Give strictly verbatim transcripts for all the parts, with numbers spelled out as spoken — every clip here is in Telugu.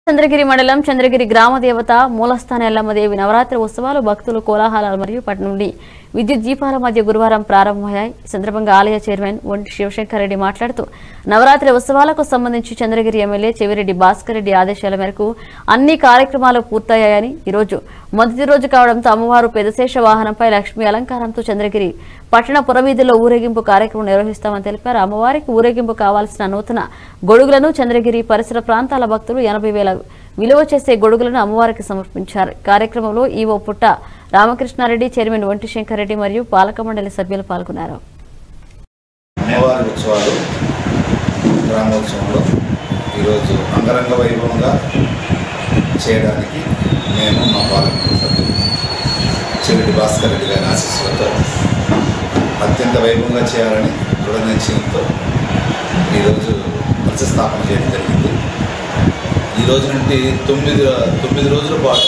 చంద్రగిరి మండలం చంద్రగిరి గ్రామ దేవత మూలస్థాన ఎల్లమ్మదేవి నవరాత్రి ఉత్సవాలు భక్తులు కోలాహలాలు మరియు పట్టణం నుండి విద్యుత్ దీపాల మధ్య గురువారం ప్రారంభమయ్యాయి। ఈ సందర్భంగా ఆలయ చైర్మన్ వంటి శివశంకర్ రెడ్డి మాట్లాడుతూ నవరాత్రి ఉత్సవాలకు సంబంధించి చంద్రగిరి ఎమ్మెల్యే చెవిరెడ్డి భాస్కర్ రెడ్డి ఆదేశాల మేరకు అన్ని కార్యక్రమాలు పూర్తయ్యాయని ఈ రోజు మొదటి రోజు కావడంతో అమ్మవారు పెదశేష వాహనంపై లక్ష్మీ అలంకారంతో చంద్రగిరి పట్టణ పురవీధుల్లో ఊరేగింపు కార్యక్రమం నిర్వహిస్తామని తెలిపారు। అమ్మవారికి ఊరేగింపు కావాల్సిన నూతన గొడుగులను చంద్రగిరి పరిసర ప్రాంతాల భక్తులు ఎనభై వేల విలువ చేసే గొడుగులను అమ్మవారికి సమర్పించారు। కార్యక్రమంలో ఈవో పుట్ట రామకృష్ణారెడ్డి, చైర్మన్ వంటి శంకర్ రెడ్డి మరియు పాలక మండలి సభ్యులు పాల్గొన్నారు। అమ్మవారి ఉత్సవాలు గ్రామోత్సవంలో ఈరోజు అంగరంగ వైభవంగా చేయడానికి మేము మా పాలక మండలి సభ్యులు చెవిరెడ్డి భాస్కర్ రెడ్డి గారి ఆశీస్సులతో అత్యంత వైభవంగా చేయాలని దృఢ నిశ్చయంతో ఈరోజు ప్రతిష్టాపన చేయడం జరిగింది। ఈ రోజు నుండి తొమ్మిది తొమ్మిది రోజుల పాటు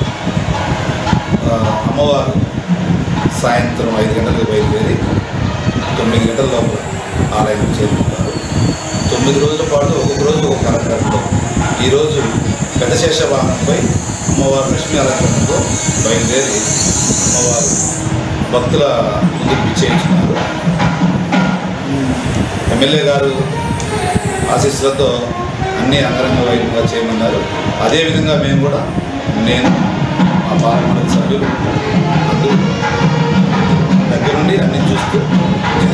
అమ్మవారు సాయంత్రం ఐదు గంటలకు బయలుదేరి తొమ్మిది గంటల లోపల ఆలయం చేరుకుంటారు। తొమ్మిది రోజుల పాటు ఒక్కొక్క రోజు ఒక కార్యక్రమంలో ఈరోజు పెదశేష వాహనంపై అమ్మవారు లక్ష్మీ అలంకరణతో బయలుదేరి అమ్మవారు భక్తుల ముందుకు విచ్చేయించున్నారు। ఎమ్మెల్యే గారు ఆశీస్సులతో అన్ని అంగరంగ వైభవంగా చేయమన్నారు। అదేవిధంగా మేము కూడా నేను మా పాలక మండలి సభ్యులు అందరూ దగ్గర నుండి అన్ని చూస్తూ